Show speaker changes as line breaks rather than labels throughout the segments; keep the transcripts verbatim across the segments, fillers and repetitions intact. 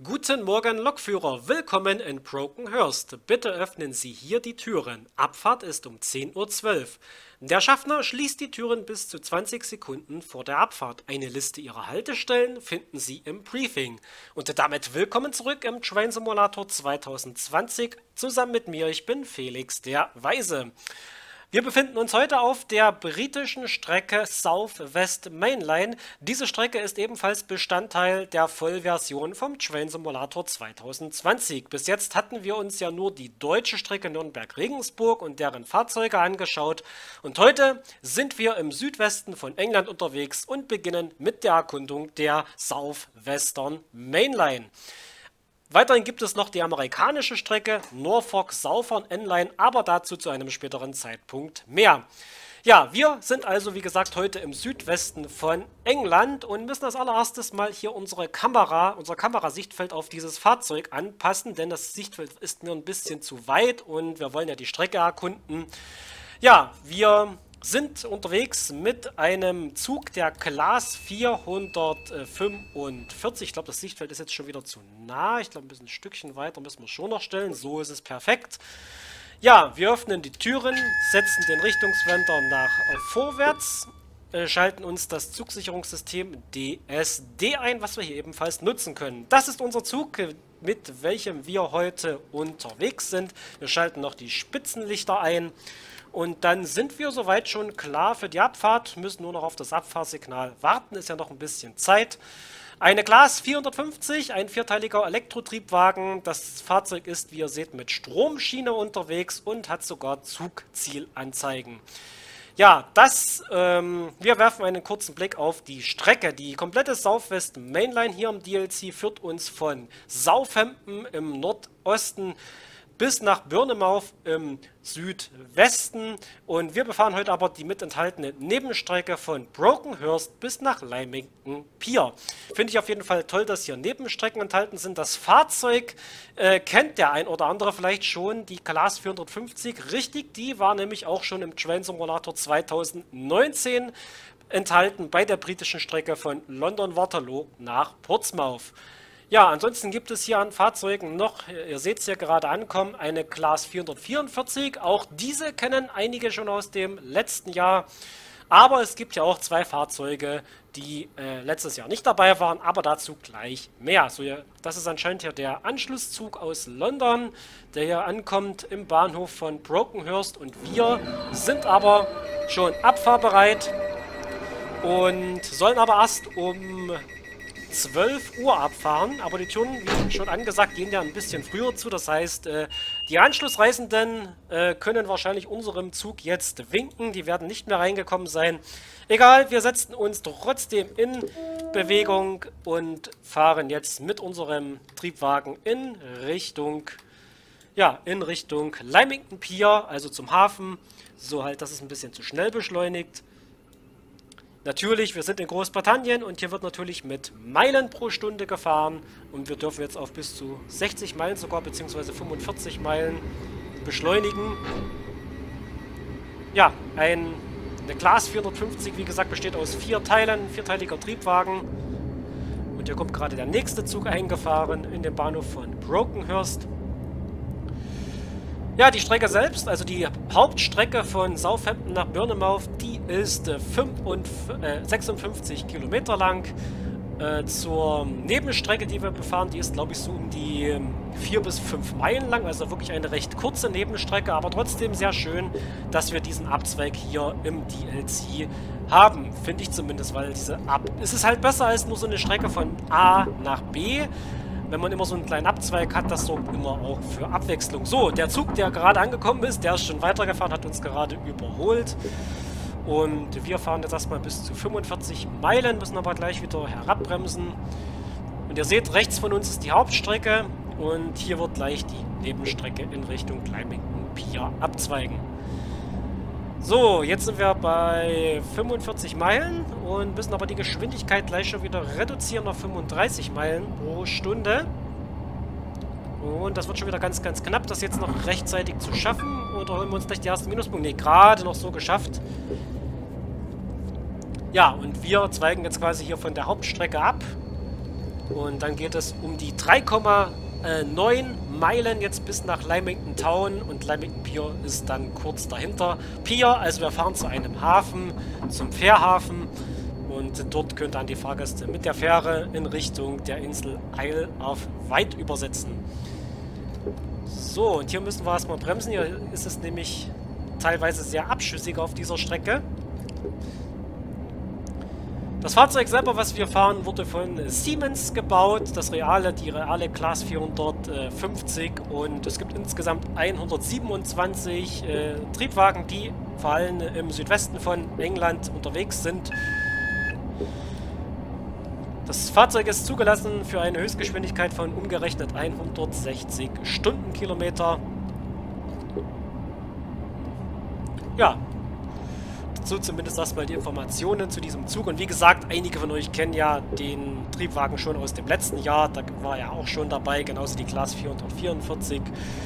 Guten Morgen, Lokführer. Willkommen in Brokenhurst. Bitte öffnen Sie hier die Türen. Abfahrt ist um zehn Uhr zwölf. Der Schaffner schließt die Türen bis zu zwanzig Sekunden vor der Abfahrt. Eine Liste Ihrer Haltestellen finden Sie im Briefing. Und damit willkommen zurück im Train Simulator zwanzig zwanzig. Zusammen mit mir, ich bin Felix der Weise. Wir befinden uns heute auf der britischen Strecke South West Main Line. Diese Strecke ist ebenfalls Bestandteil der Vollversion vom Train Simulator zwanzig zwanzig. Bis jetzt hatten wir uns ja nur die deutsche Strecke Nürnberg-Regensburg und deren Fahrzeuge angeschaut. Und heute sind wir im Südwesten von England unterwegs und beginnen mit der Erkundung der South Western Main Line. Weiterhin gibt es noch die amerikanische Strecke Norfolk Southern N-Line, aber dazu zu einem späteren Zeitpunkt mehr. Ja, wir sind also wie gesagt heute im Südwesten von England und müssen als allererstes mal hier unsere Kamera, unser Kamerasichtfeld auf dieses Fahrzeug anpassen, denn das Sichtfeld ist mir ein bisschen zu weit und wir wollen ja die Strecke erkunden. Ja, wir sind unterwegs mit einem Zug der Class vierhundertfünfundvierzig. Ich glaube, das Sichtfeld ist jetzt schon wieder zu nah. Ich glaube, ein bisschen ein Stückchen weiter müssen wir schon noch stellen. So ist es perfekt. Ja, wir öffnen die Türen, setzen den Richtungswender nach äh, vorwärts, äh, schalten uns das Zugsicherungssystem D S D ein, was wir hier ebenfalls nutzen können. Das ist unser Zug, mit welchem wir heute unterwegs sind. Wir schalten noch die Spitzenlichter ein. Und dann sind wir soweit schon klar für die Abfahrt, müssen nur noch auf das Abfahrtssignal warten, ist ja noch ein bisschen Zeit. Eine Class vierhundertfünfzig, ein vierteiliger Elektrotriebwagen. Das Fahrzeug ist, wie ihr seht, mit Stromschiene unterwegs und hat sogar Zugzielanzeigen. Ja, das, ähm, wir werfen einen kurzen Blick auf die Strecke. Die komplette South West Main Line hier im D L C führt uns von Southampton im Nordosten bis nach Bournemouth im Südwesten und wir befahren heute aber die mit enthaltene Nebenstrecke von Brokenhurst bis nach Lymington Pier. Finde ich auf jeden Fall toll, dass hier Nebenstrecken enthalten sind. Das Fahrzeug äh, kennt der ein oder andere vielleicht schon, die Class vierhundertfünfzig. Richtig, die war nämlich auch schon im Train Simulator zwanzig neunzehn enthalten bei der britischen Strecke von London Waterloo nach Portsmouth. Ja, ansonsten gibt es hier an Fahrzeugen noch, ihr seht es hier gerade ankommen, eine Class vierhundertvierundvierzig. Auch diese kennen einige schon aus dem letzten Jahr. Aber es gibt ja auch zwei Fahrzeuge, die äh, letztes Jahr nicht dabei waren, aber dazu gleich mehr. So, ja, das ist anscheinend hier der Anschlusszug aus London, der hier ankommt im Bahnhof von Brokenhurst. Und wir sind aber schon abfahrbereit und sollen aber erst um zwölf Uhr abfahren, aber die Türen, wie schon angesagt, gehen ja ein bisschen früher zu. Das heißt, äh, die Anschlussreisenden äh, können wahrscheinlich unserem Zug jetzt winken. Die werden nicht mehr reingekommen sein. Egal, wir setzen uns trotzdem in Bewegung und fahren jetzt mit unserem Triebwagen in Richtung, ja, in Richtung Lymington Pier, also zum Hafen. So halt, das ist ein bisschen zu schnell beschleunigt. Natürlich, wir sind in Großbritannien und hier wird natürlich mit Meilen pro Stunde gefahren und wir dürfen jetzt auf bis zu sechzig Meilen sogar, beziehungsweise fünfundvierzig Meilen beschleunigen. Ja, ein, eine Class vierhundertfünfzig, wie gesagt, besteht aus vier Teilen, vierteiliger Triebwagen. Und hier kommt gerade der nächste Zug eingefahren in den Bahnhof von Brokenhurst. Ja, die Strecke selbst, also die Hauptstrecke von Southampton nach Bournemouth, die ist äh, sechsundfünfzig Kilometer lang. Äh, zur Nebenstrecke, die wir befahren, die ist, glaube ich, so um die vier bis fünf Meilen lang, also wirklich eine recht kurze Nebenstrecke, aber trotzdem sehr schön, dass wir diesen Abzweig hier im D L C haben, finde ich zumindest, weil diese Ab... Es ist halt besser als nur so eine Strecke von A nach B. Wenn man immer so einen kleinen Abzweig hat, das sorgt immer auch für Abwechslung. So, der Zug, der gerade angekommen ist, der ist schon weitergefahren, hat uns gerade überholt. Und wir fahren jetzt erstmal bis zu fünfundvierzig Meilen, müssen aber gleich wieder herabbremsen. Und ihr seht, rechts von uns ist die Hauptstrecke und hier wird gleich die Nebenstrecke in Richtung Lymington Pier abzweigen. So, jetzt sind wir bei fünfundvierzig Meilen und müssen aber die Geschwindigkeit gleich schon wieder reduzieren auf fünfunddreißig Meilen pro Stunde. Und das wird schon wieder ganz, ganz knapp, das jetzt noch rechtzeitig zu schaffen. Oder holen wir uns gleich die ersten Minuspunkte? Ne, gerade noch so geschafft. Ja, und wir zweigen jetzt quasi hier von der Hauptstrecke ab. Und dann geht es um die drei Komma neun Meilen jetzt bis nach Lymington Town und Lymington Pier ist dann kurz dahinter. Pier, also wir fahren zu einem Hafen, zum Fährhafen und dort können dann die Fahrgäste mit der Fähre in Richtung der Insel Isle of Wight übersetzen. So, und hier müssen wir erstmal bremsen. Hier ist es nämlich teilweise sehr abschüssig auf dieser Strecke. Das Fahrzeug selber, was wir fahren, wurde von Siemens gebaut. Das reale, die reale Class vierhundertfünfzig. Und es gibt insgesamt hundertsiebenundzwanzig äh, Triebwagen, die vor allem im Südwesten von England unterwegs sind. Das Fahrzeug ist zugelassen für eine Höchstgeschwindigkeit von umgerechnet hundertsechzig Stundenkilometer. Ja. So zumindest erstmal die Informationen zu diesem Zug. Und wie gesagt, einige von euch kennen ja den Triebwagen schon aus dem letzten Jahr. Da war er auch schon dabei, genauso die Class vierhundertvierundvierzig.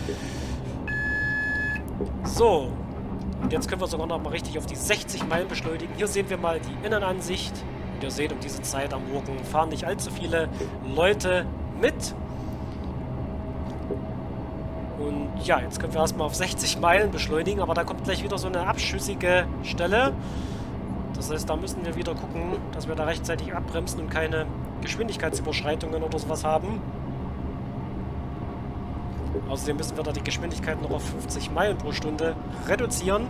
So, und jetzt können wir sogar noch mal richtig auf die sechzig Meilen beschleunigen. Hier sehen wir mal die Innenansicht. Und ihr seht, um diese Zeit am Morgen fahren nicht allzu viele Leute mit. Und ja, jetzt können wir erstmal auf sechzig Meilen beschleunigen, aber da kommt gleich wieder so eine abschüssige Stelle. Das heißt, da müssen wir wieder gucken, dass wir da rechtzeitig abbremsen und keine Geschwindigkeitsüberschreitungen oder sowas haben. Außerdem müssen wir da die Geschwindigkeit noch auf fünfzig Meilen pro Stunde reduzieren.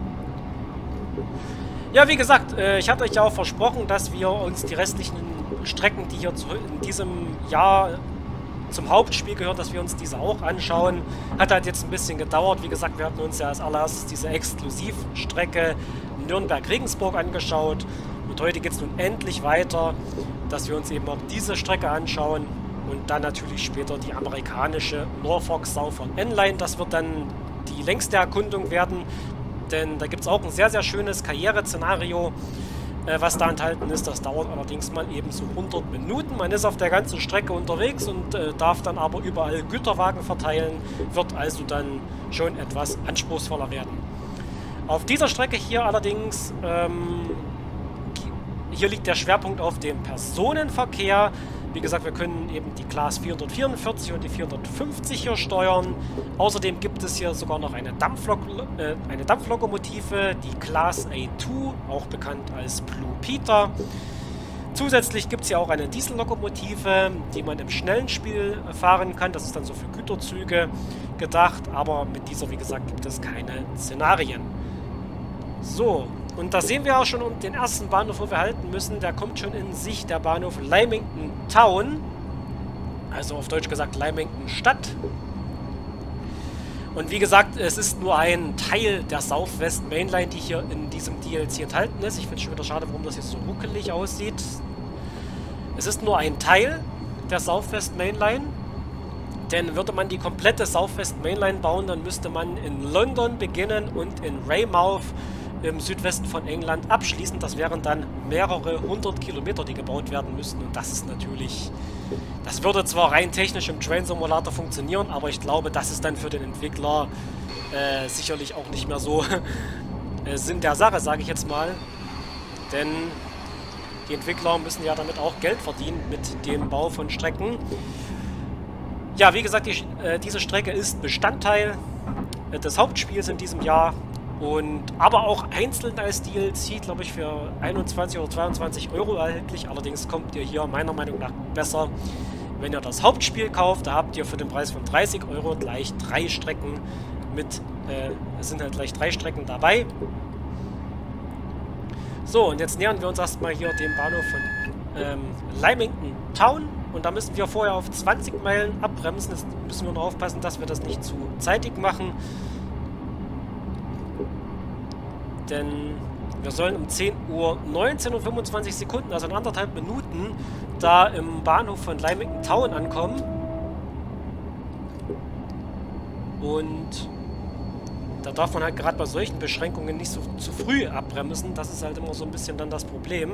Ja, wie gesagt, ich hatte euch ja auch versprochen, dass wir uns die restlichen Strecken, die hier in diesem Jahr zum Hauptspiel gehört, dass wir uns diese auch anschauen. Hat halt jetzt ein bisschen gedauert. Wie gesagt, wir hatten uns ja als allererstes diese Exklusivstrecke Nürnberg-Regensburg angeschaut. Und heute geht es nun endlich weiter, dass wir uns eben auch diese Strecke anschauen. Und dann natürlich später die amerikanische Norfolk Southern N-Line. Das wird dann die längste Erkundung werden. Denn da gibt es auch ein sehr, sehr schönes Karriere-Szenario, was da enthalten ist. Das dauert allerdings mal eben so hundert Minuten. Man ist auf der ganzen Strecke unterwegs und äh, darf dann aber überall Güterwagen verteilen, wird also dann schon etwas anspruchsvoller werden. Auf dieser Strecke hier allerdings, ähm, hier liegt der Schwerpunkt auf dem Personenverkehr. Wie gesagt, wir können eben die Class vierhundertvierundvierzig und die vierhundertfünfzig hier steuern. Außerdem gibt es hier sogar noch eine, Dampflok äh, eine Dampflokomotive, die Class A zwei, auch bekannt als Blue Peter. Zusätzlich gibt es hier auch eine Diesellokomotive, die man im schnellen Spiel fahren kann. Das ist dann so für Güterzüge gedacht, aber mit dieser, wie gesagt, gibt es keine Szenarien. So. Und da sehen wir auch schon den ersten Bahnhof, wo wir halten müssen. Der kommt schon in Sicht, der Bahnhof Lymington Town. Also auf Deutsch gesagt Lymington Stadt. Und wie gesagt, es ist nur ein Teil der Southwest Mainline, die hier in diesem D L C enthalten ist. Ich finde es schon wieder schade, warum das jetzt so ruckelig aussieht. Es ist nur ein Teil der Southwest Mainline. Denn würde man die komplette Southwest Mainline bauen, dann müsste man in London beginnen und in Weymouth im Südwesten von England abschließen. Das wären dann mehrere hundert Kilometer, die gebaut werden müssten. Und das ist natürlich... Das würde zwar rein technisch im Train Simulator funktionieren, aber ich glaube, das ist dann für den Entwickler äh, sicherlich auch nicht mehr so äh, Sinn der Sache, sage ich jetzt mal. Denn die Entwickler müssen ja damit auch Geld verdienen mit dem Bau von Strecken. Ja, wie gesagt, die, äh, diese Strecke ist Bestandteil äh, des Hauptspiels in diesem Jahr. Und aber auch einzeln als D L C, glaube ich, für einundzwanzig oder zweiundzwanzig Euro erhältlich. Allerdings kommt ihr hier meiner Meinung nach besser, wenn ihr das Hauptspiel kauft. Da habt ihr für den Preis von dreißig Euro gleich drei Strecken mit, äh, es sind halt gleich drei Strecken dabei. So, und jetzt nähern wir uns erstmal hier dem Bahnhof von ähm, Lymington Town. Und da müssen wir vorher auf zwanzig Meilen abbremsen. Jetzt müssen wir nur aufpassen, dass wir das nicht zu zeitig machen. Denn wir sollen um zehn Uhr neunzehn und fünfundzwanzig Sekunden, also in anderthalb Minuten, da im Bahnhof von Lymington Town ankommen. Und da darf man halt gerade bei solchen Beschränkungen nicht so zu früh abbremsen. Das ist halt immer so ein bisschen dann das Problem.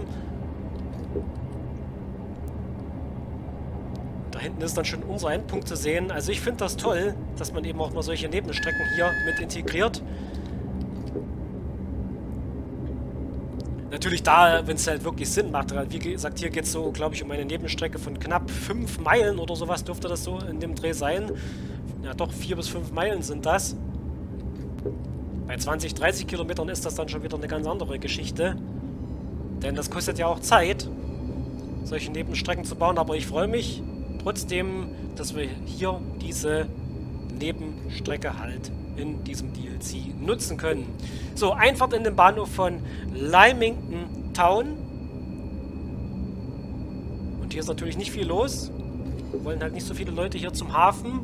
Da hinten ist dann schon unser Endpunkt zu sehen. Also ich finde das toll, dass man eben auch mal solche Nebenstrecken hier mit integriert. Natürlich da, wenn es halt wirklich Sinn macht. Wie gesagt, hier geht es so, glaube ich, um eine Nebenstrecke von knapp fünf Meilen oder sowas dürfte das so in dem Dreh sein. Ja doch, vier bis fünf Meilen sind das. Bei zwanzig, dreißig Kilometern ist das dann schon wieder eine ganz andere Geschichte. Denn das kostet ja auch Zeit, solche Nebenstrecken zu bauen. Aber ich freue mich trotzdem, dass wir hier diese Nebenstrecke halt in diesem D L C nutzen können. So, Einfahrt in den Bahnhof von Lymington Town. Und hier ist natürlich nicht viel los. Wir wollen halt nicht so viele Leute hier zum Hafen.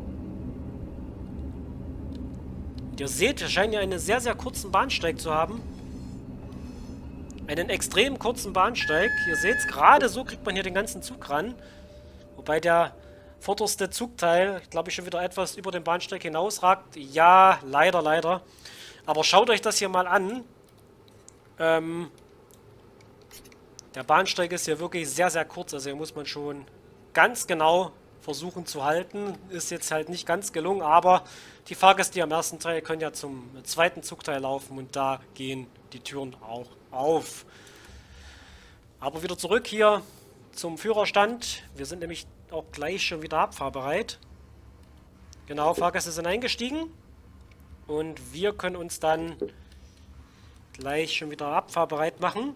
Und ihr seht, wir scheinen ja einen sehr, sehr kurzen Bahnsteig zu haben. Einen extrem kurzen Bahnsteig. Ihr seht es, gerade so kriegt man hier den ganzen Zug ran. Wobei der vorderste Zugteil, glaube ich, schon wieder etwas über den Bahnsteig hinausragt. Ja, leider, leider. Aber schaut euch das hier mal an. Ähm, der Bahnsteig ist hier wirklich sehr, sehr kurz. Also hier muss man schon ganz genau versuchen zu halten. Ist jetzt halt nicht ganz gelungen, aber die Fahrgäste am ersten Teil können ja zum zweiten Zugteil laufen und da gehen die Türen auch auf. Aber wieder zurück hier zum Führerstand. Wir sind nämlich auch gleich schon wieder abfahrbereit. Genau, Fahrgäste sind eingestiegen. Und wir können uns dann gleich schon wieder abfahrbereit machen.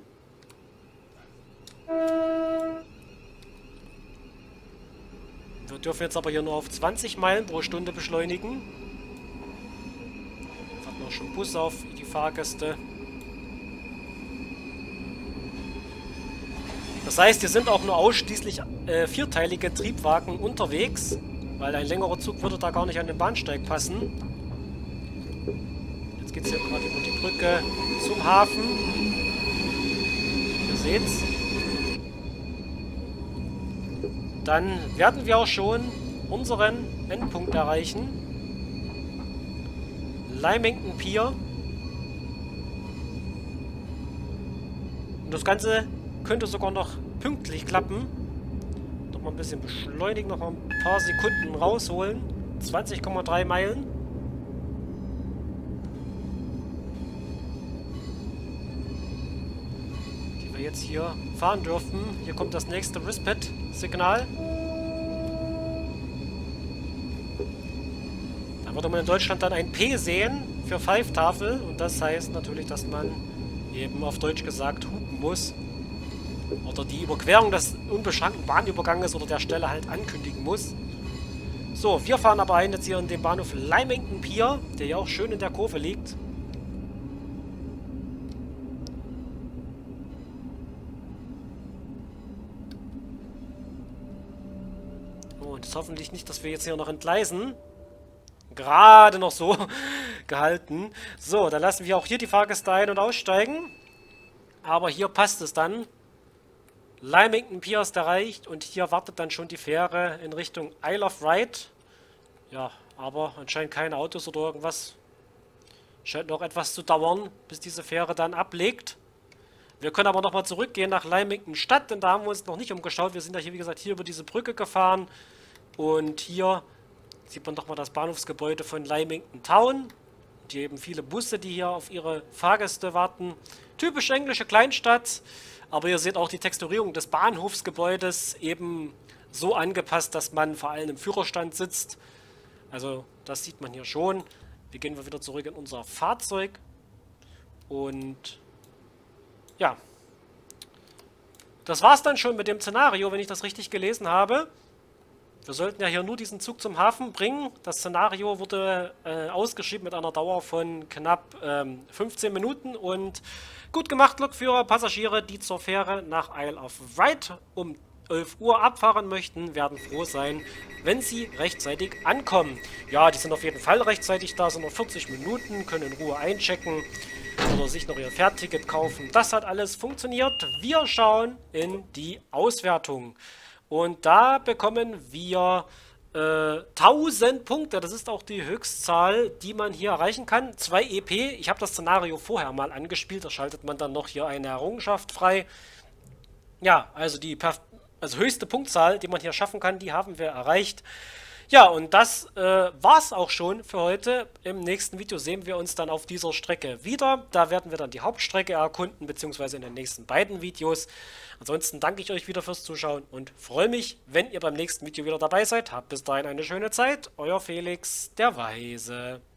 Wir dürfen jetzt aber hier nur auf zwanzig Meilen pro Stunde beschleunigen. Warten auch schon Bus auf die Fahrgäste. Das heißt, hier sind auch nur ausschließlich äh, vierteilige Triebwagen unterwegs, weil ein längerer Zug würde da gar nicht an den Bahnsteig passen. Jetzt geht es hier gerade über die Brücke zum Hafen. Ihr seht's. Dann werden wir auch schon unseren Endpunkt erreichen. Lymington Pier. Und das Ganze könnte sogar noch pünktlich klappen. Noch mal ein bisschen beschleunigen, noch mal ein paar Sekunden rausholen. zwanzig Komma drei Meilen. Die wir jetzt hier fahren dürfen. Hier kommt das nächste Rispet-Signal. Da würde man in Deutschland dann ein P sehen für Pfeiftafel. Und das heißt natürlich, dass man eben auf Deutsch gesagt hupen muss. Oder die Überquerung des unbeschränkten Bahnüberganges oder der Stelle halt ankündigen muss. So, wir fahren aber ein jetzt hier in den Bahnhof Lymington Pier, der ja auch schön in der Kurve liegt. Und ist hoffentlich nicht, dass wir jetzt hier noch entgleisen. Gerade noch so gehalten. So, dann lassen wir auch hier die Fahrgäste ein- und aussteigen. Aber hier passt es dann. Lymington Pier ist erreicht und hier wartet dann schon die Fähre in Richtung Isle of Wight. Ja, aber anscheinend keine Autos oder irgendwas. Scheint noch etwas zu dauern, bis diese Fähre dann ablegt. Wir können aber nochmal zurückgehen nach Lymington Stadt, denn da haben wir uns noch nicht umgeschaut. Wir sind ja hier, wie gesagt, hier über diese Brücke gefahren. Und hier sieht man nochmal das Bahnhofsgebäude von Lymington Town. Und hier eben viele Busse, die hier auf ihre Fahrgäste warten. Typisch englische Kleinstadt. Aber ihr seht auch die Texturierung des Bahnhofsgebäudes eben so angepasst, dass man vor allem im Führerstand sitzt. Also das sieht man hier schon. Wir gehen wieder zurück in unser Fahrzeug. Und ja, das war's dann schon mit dem Szenario, wenn ich das richtig gelesen habe. Wir sollten ja hier nur diesen Zug zum Hafen bringen. Das Szenario wurde äh, ausgeschrieben mit einer Dauer von knapp ähm, fünfzehn Minuten und gut gemacht, Lokführer. Passagiere, die zur Fähre nach Isle of Wight um elf Uhr abfahren möchten, werden froh sein, wenn sie rechtzeitig ankommen. Ja, die sind auf jeden Fall rechtzeitig da, sind noch vierzig Minuten, können in Ruhe einchecken oder sich noch ihr Fährticket kaufen. Das hat alles funktioniert. Wir schauen in die Auswertung. Und da bekommen wir äh, tausend Punkte. Das ist auch die Höchstzahl, die man hier erreichen kann. zwei E P. Ich habe das Szenario vorher mal angespielt. Da schaltet man dann noch hier eine Errungenschaft frei. Ja, also die also höchste Punktzahl, die man hier schaffen kann, die haben wir erreicht. Ja, und das äh, war's auch schon für heute. Im nächsten Video sehen wir uns dann auf dieser Strecke wieder. Da werden wir dann die Hauptstrecke erkunden, beziehungsweise in den nächsten beiden Videos. Ansonsten danke ich euch wieder fürs Zuschauen und freue mich, wenn ihr beim nächsten Video wieder dabei seid. Habt bis dahin eine schöne Zeit. Euer Felix, der Weise.